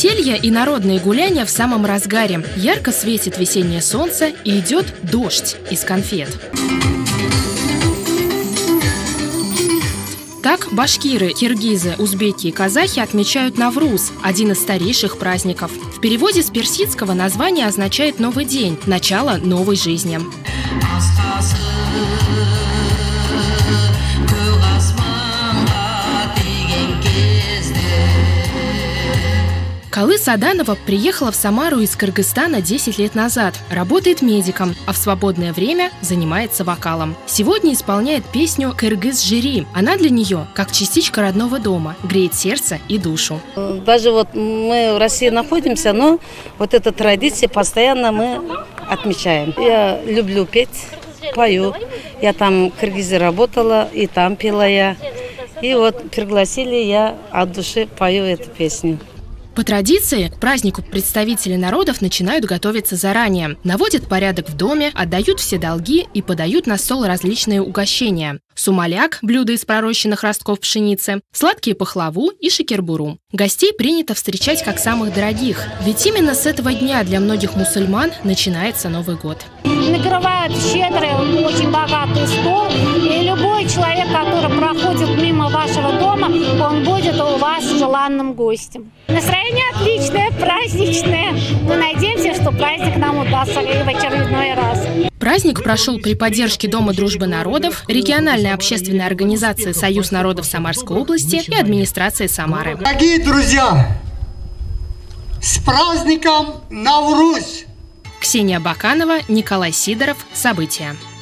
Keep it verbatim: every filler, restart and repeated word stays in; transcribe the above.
Веселье и народные гуляния в самом разгаре. Ярко светит весеннее солнце и идет дождь из конфет. Так башкиры, киргизы, узбеки и казахи отмечают Навруз – один из старейших праздников. В переводе с персидского название означает «новый день», начало новой жизни. Калы Саданова приехала в Самару из Кыргызстана десять лет назад. Работает медиком, а в свободное время занимается вокалом. Сегодня исполняет песню «Кыргыз жири». Она для нее как частичка родного дома, греет сердце и душу. Даже вот мы в России находимся, но вот эта традиция постоянно мы отмечаем. Я люблю петь, пою. Я там в Кыргызии работала, и там пела я. И вот пригласили, я от души пою эту песню. По традиции, к празднику представители народов начинают готовиться заранее. Наводят порядок в доме, отдают все долги и подают на стол различные угощения. Сумаляк – блюдо из пророщенных ростков пшеницы, сладкие пахлаву и шекербуру. Гостей принято встречать как самых дорогих, ведь именно с этого дня для многих мусульман начинается Новый год. Накрывают щедрый, очень богатый стол, и любой человек, который проходит мимо вашего дома, он будет у вас желанным гостем. Настроение отличное, праздничное. Мы надеемся, что праздник нам удастся и в очередной раз. Праздник прошел при поддержке Дома дружбы народов, региональной общественной организации «Союз народов Самарской области» и администрации Самары. Дорогие друзья, с праздником Навруз! Ксения Баканова, Николай Сидоров. События.